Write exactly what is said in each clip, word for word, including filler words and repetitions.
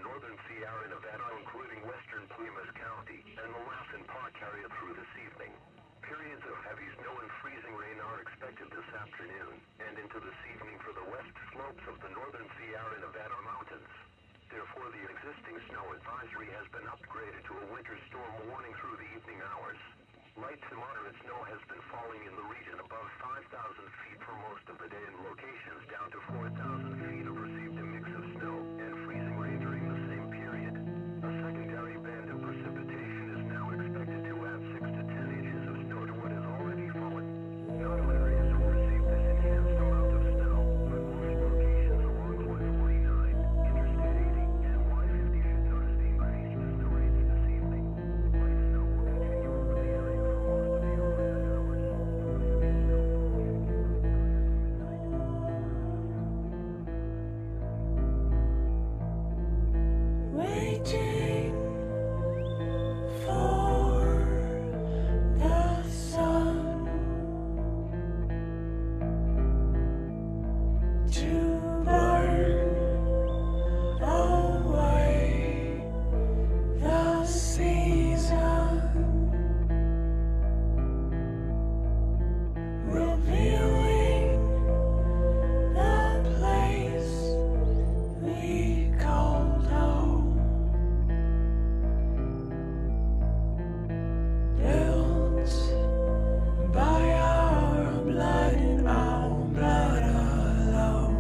northern Sierra Nevada, including western Plumas County, and the Lassen Park area through this evening. Periods of heavy snow and freezing rain are expected this afternoon and into this evening for the west slopes of the northern Sierra Nevada mountains. Therefore, the existing snow advisory has been upgraded to a winter storm warning through the evening hours. Light to moderate snow has been falling in the region above five thousand feet for most of the day, and locations down to four thousand feet have received a mix of snow and freezing rain during the same period. A secondary band of precipitation is now expected to add six to ten inches of snow to what has already fallen. Not all areas will receive this enhanced amount of snow, but most locations along one forty-nine, Interstate eighty, and Y fifty should notice the increased snow rates this evening. Light snow will continue over the area for most of the overnight hours. Heavy snowfall should Waiting for the sun to burn away the season, revealing the place we called home. Built by our blood and our blood alone.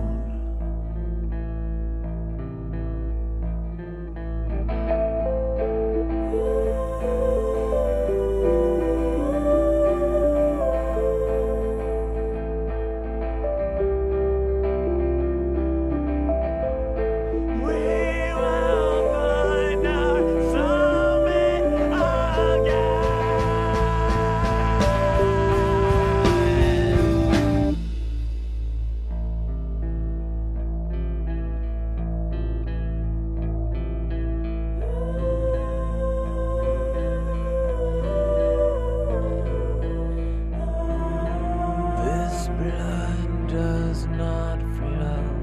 We will find our summit again. This blood does not flow